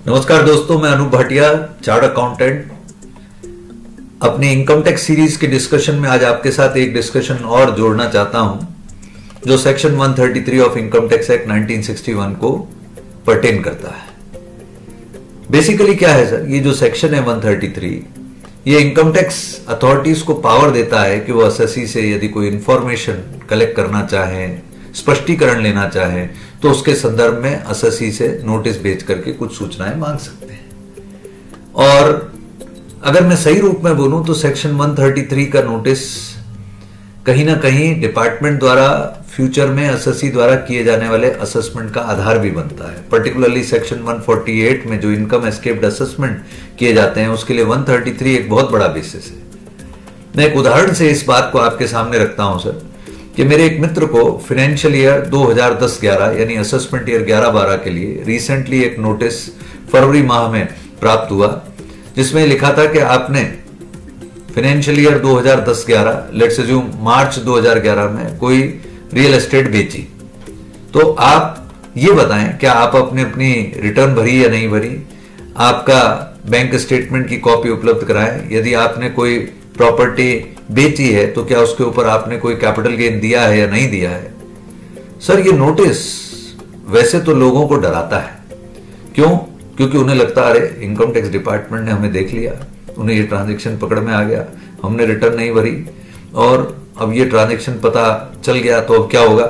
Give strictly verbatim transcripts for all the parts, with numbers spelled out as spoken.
नमस्कार दोस्तों, मैं अनूप भाटिया, चार्ट अकाउंटेंट। अपनी इनकम टैक्स सीरीज के डिस्कशन में आज आपके साथ एक डिस्कशन और जोड़ना चाहता हूं जो सेक्शन एक सौ तैंतीस ऑफ इनकम टैक्स एक्ट उन्नीस सौ इकसठ को पर्टेन करता है। बेसिकली क्या है सर, ये जो सेक्शन है एक सौ तैंतीस, ये इनकम टैक्स अथॉरिटीज को पावर देता है कि वो असेसी से यदि कोई इंफॉर्मेशन कलेक्ट करना चाहें, स्पष्टीकरण लेना चाहें, तो उसके संदर्भ में असेसी से नोटिस भेज करके कुछ सूचनाएं मांग सकते हैं। और अगर मैं सही रूप में बोलूं तो सेक्शन एक सौ तैंतीस का नोटिस कहीं ना कहीं डिपार्टमेंट द्वारा फ्यूचर में असेसी द्वारा किए जाने वाले असेसमेंट का आधार भी बनता है। पर्टिकुलरली सेक्शन एक सौ अड़तालीस में जो इनकम एस्केप्ड असेसमेंट किए जाते हैं उसके लिए एक सौ तैंतीस एक बहुत बड़ा बेसिस है। मैं एक उदाहरण से इस बात को आपके सामने रखता हूं सर कि मेरे एक मित्र को फाइनेंशियल ईयर दो हज़ार दस ग्यारह यानी असेसमेंट ईयर ग्यारह बारह के लिए रिसेंटली एक नोटिस फरवरी माह में प्राप्त हुआ, जिसमें लिखा था कि आपने फाइनेंशियल ईयर दो हज़ार दस ग्यारह लेट्स अज्यूम मार्च दो हज़ार ग्यारह में कोई रियल एस्टेट बेची, तो आप ये बताएं क्या आप अपने अपनी रिटर्न भरी या नहीं भरी, आपका बैंक स्टेटमेंट की कॉपी उपलब्ध कराएं। यदि आपने कोई प्रॉपर्टी बेची है तो क्या उसके ऊपर आपने कोई कैपिटल गेन दिया है या नहीं दिया है। सर ये नोटिस वैसे तो लोगों को डराता है, क्यों? क्योंकि उन्हें लगता है अरे इनकम टैक्स डिपार्टमेंट ने हमें देख लिया, उन्हें ये ट्रांजैक्शन पकड़ में आ गया, हमने रिटर्न नहीं भरी और अब ये ट्रांजैक्शन पता चल गया तो अब क्या होगा।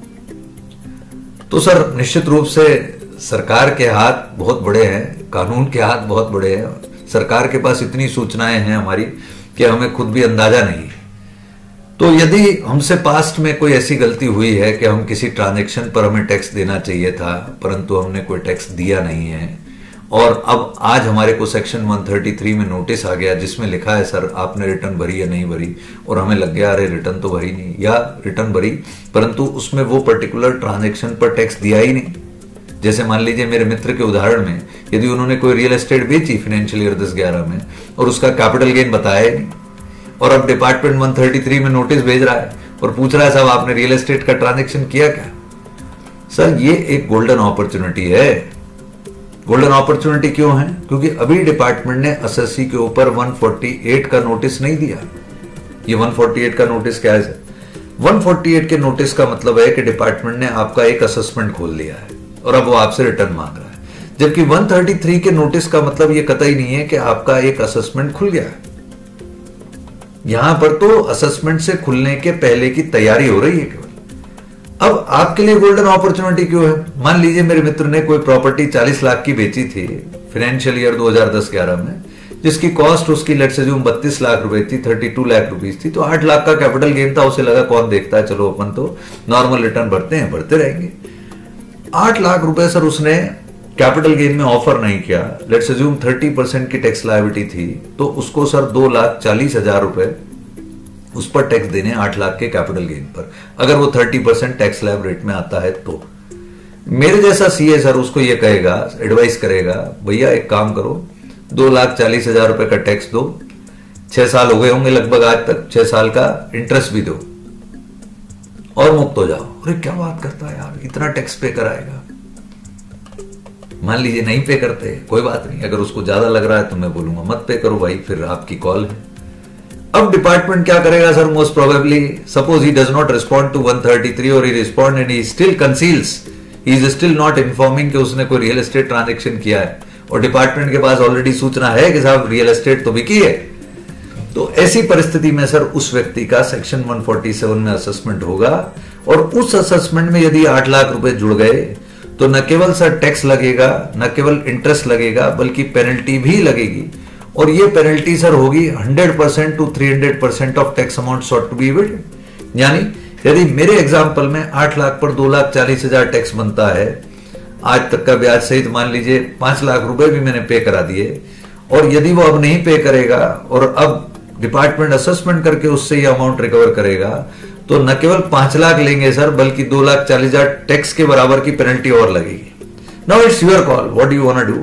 तो सर निश्चित रूप से सरकार के हाथ बहुत बड़े हैं, कानून के हाथ बहुत बड़े हैं, सरकार के पास इतनी सूचनाएं हैं हमारी कि हमें खुद भी अंदाजा नहीं है। तो यदि हमसे पास्ट में कोई ऐसी गलती हुई है कि हम किसी ट्रांजैक्शन पर हमें टैक्स देना चाहिए था परंतु हमने कोई टैक्स दिया नहीं है और अब आज हमारे को सेक्शन एक सौ तैंतीस में नोटिस आ गया जिसमें लिखा है सर आपने रिटर्न भरी या नहीं भरी, और हमें लग गया अरे रिटर्न तो भरी नहीं या रिटर्न भरी परंतु उसमें वो पर्टिकुलर ट्रांजैक्शन पर टैक्स दिया ही नहीं। जैसे मान लीजिए मेरे मित्र के उदाहरण में यदि उन्होंने कोई रियल एस्टेट बेची फाइनेंशियल ईयर दस ग्यारह में और उसका कैपिटल गेन बताया ही नहीं, और अब डिपार्टमेंट एक सौ तैंतीस में नोटिस भेज रहा है और पूछ रहा है साहब आपने रियल एस्टेट का ट्रांजैक्शन किया क्या। सर ये एक गोल्डन अपॉर्चुनिटी है। गोल्डन अपॉर्चुनिटी क्यों है? क्योंकि अभी डिपार्टमेंट ने असेसी के ऊपर एक सौ अड़तालीस का नोटिस नहीं दिया। ये एक सौ अड़तालीस का नोटिस क्या है सर? एक सौ अड़तालीस के नोटिस का मतलब है कि डिपार्टमेंट ने आपका एक असेसमेंट खोल दिया है और अब वो आपसे रिटर्न मांग रहा है, जबकि एक सौ तैंतीस के नोटिस का मतलब ये कतई नहीं है कि आपका एक असेसमेंट खुल गया है। यहां पर तो असेसमेंट से खुलने के पहले की तैयारी हो रही है केवल। अब आपके लिए गोल्डन अपॉर्चुनिटी क्यों है? मान लीजिए मेरे मित्र ने कोई प्रॉपर्टी चालीस लाख की बेची थी फाइनेंशियल ईयर दो हज़ार दस ग्यारह में, जिसकी कॉस्ट उसकी लेट्स अज्यूम बत्तीस लाख रुपए थी, बत्तीस लाख रुपीस थी, तो आठ लाख का कैपिटल गेन था। उसे लगा कौन देखता है, चलो अपन तो नॉर्मल रिटर्न भरते हैं, भरते रहेंगे। आठ लाख रुपए सर उसने कैपिटल गेन में ऑफर नहीं किया, लेट्स अज्यूम तीस परसेंट की टैक्स लायबिलिटी थी, तो उसको सर दो लाख चालीस हजार रुपए उस पर टैक्स देने आठ लाख के कैपिटल गेन पर, अगर वो तीस परसेंट टैक्स स्लैब रेट में आता है तो। मेरे जैसा सीए सर उसको ये कहेगा, एडवाइस करेगा, भैया एक काम करो, दो लाख चालीस हजार रुपए का टैक्स दो, छह साल हो गए होंगे लगभग आज तक, छह साल का इंटरेस्ट भी दो और मुक्त हो जाओ। अरे क्या बात करता है यार, इतना टैक्स पे कराएगा। मान लीजिए नहीं पे करते, कोई बात नहीं, अगर उसको ज्यादा लग रहा है तो मैं बोलूंगा मत पे करो भाई, फिर आपकी कॉल है। अब डिपार्टमेंट क्या करेगा sir? Most probably suppose he does not respond to एक सौ तैंतीस और he respond and he still conceals, he is still not informing कि उसने कोई रियल एस्टेट ट्रांजैक्शन किया है और डिपार्टमेंट के पास ऑलरेडी सूचना है कि साहब रियल एस्टेट तो बिकी है। तो ऐसी परिस्थिति में सर उस व्यक्ति का सेक्शन एक सौ सैंतालीस में असेसमेंट होगा और उस असेसमेंट में यदि आठ लाख रुपए जुड़ गए तो न केवल सर टैक्स लगेगा, न केवल इंटरेस्ट लगेगा, बल्कि पेनल्टी भी लगेगी। और ये पेनल्टी सर होगी hundred percent to three hundred percent of tax amount sought to be evaded. यानी यदि मेरे एग्जांपल में आठ लाख पर दो लाख चालीस हजार टैक्स बनता है, आज तक का ब्याज सहित मान लीजिए पांच लाख रुपए भी मैंने पे करा दिए, और यदि वो अब नहीं पे करेगा और अब डिपार्टमेंट असेसमेंट करके उससे ये अमाउंट रिकवर करेगा, तो न केवल पांच लाख लेंगे सर बल्कि दो लाख चालीस हजार टैक्स के बराबर की पेनल्टी और लगेगी। Now it's your call, what do you want to do.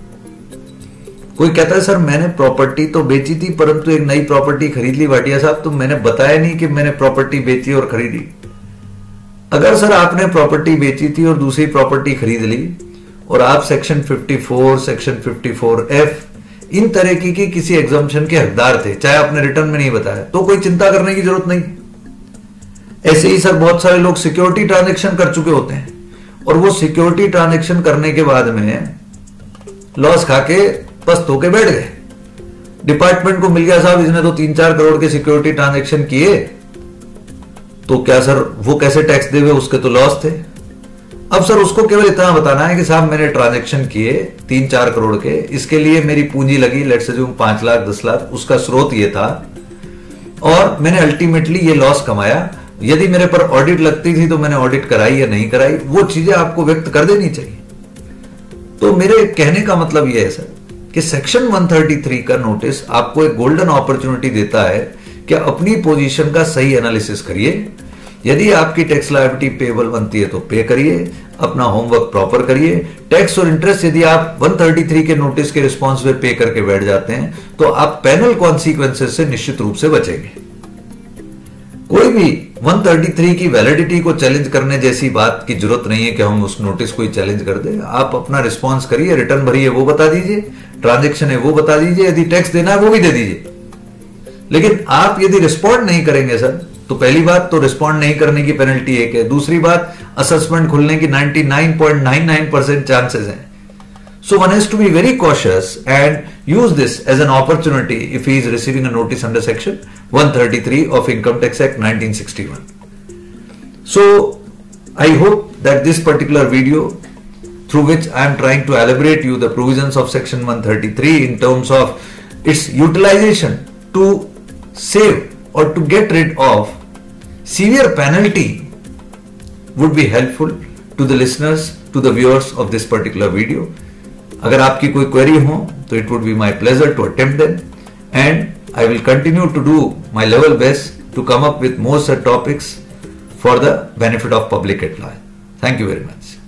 कोई कहता है सर मैंने प्रॉपर्टी तो बेची थी परंतु एक नई प्रॉपर्टी खरीद ली भाटिया साहब, तो मैंने बताया नहीं कि मैंने प्रॉपर्टी बेची और खरीदी। अगर सर आपने प्रॉपर्टी बेची थी और दूसरी प्रॉपर्टी खरीद ली और आप सेक्शन चौवन, सेक्शन चौवन एफ इन तरह की, की किसी एग्जाम्पशन के हकदार थे, चाहे आपने रिटर्न में नहीं बताया, तो कोई चिंता करने की जरूरत नहीं। ऐसे ही सर बहुत सारे लोग सिक्योरिटी ट्रांजैक्शन कर चुके होते हैं और वो सिक्योरिटी ट्रांजैक्शन करने के बाद में लॉस खा के पस्त होके बैठ गए। डिपार्टमेंट को मिल गया साहब इसने तो तीन चार करोड़ के सिक्योरिटी ट्रांजैक्शन किए, तो क्या सर वो कैसे टैक्स देवे, उसके तो लॉस थे। अब सर उसको केवल इतना बताना है कि साहब मैंने ट्रांजैक्शन किए तीन चार करोड़ के, इसके लिए मेरी पूंजी लगी लेट्स से पांच लाख दस लाख, उसका स्रोत ये था और मैंने अल्टीमेटली ये लॉस कमाया। यदि मेरे पर ऑडिट लगती थी तो मैंने ऑडिट कराई या नहीं कराई, वो चीजें आपको व्यक्त कर देनी चाहिए। तो मेरे कहने का मतलब यह है सर कि सेक्शन एक सौ तैंतीस का नोटिस आपको एक गोल्डन अपॉर्चुनिटी देता है कि अपनी पोजीशन का सही एनालिसिस करिए। यदि आपकी टैक्स लायबिलिटी पेएबल बनती है तो पे करिए, अपना होमवर्क प्रॉपर करिए। टैक्स और इंटरेस्ट यदि आप एक सौ तैंतीस के नोटिस के रिस्पॉन्स में पे करके बैठ जाते हैं तो आप पेनल कॉन्सिक्वेंसेस से निश्चित रूप से बचेंगे। कोई भी एक सौ तैंतीस की वैलिडिटी को चैलेंज करने जैसी बात की जरूरत नहीं है कि हम उस नोटिस को ही चैलेंज कर दें। आप अपना रिस्पॉन्स करिए, रिटर्न भरिए वो बता दीजिए, ट्रांजैक्शन है वो बता दीजिए, यदि टैक्स देना है वो भी दे दीजिए। लेकिन आप यदि रिस्पॉन्ड नहीं करेंगे सर, तो पहली बात तो रिस्पॉन्ड नहीं करने की पेनल्टी एक है, दूसरी बात असेसमेंट खुलने की निन्यानवे point nine nine percent chances हैं। So one has to be very cautious and use this as an opportunity if he is receiving a notice under section one thirty-three of Income Tax Act nineteen sixty-one. So I hope that this particular video, through which I am trying to elaborate you the provisions of section one thirty-three in terms of its utilization to save or to get rid of severe penalty, would be helpful to the listeners, to the viewers of this particular video. अगर आपकी कोई query हो तो it would be my pleasure to attempt them and I will continue to do my level best to come up with more such topics for the benefit of public at large. Thank you very much.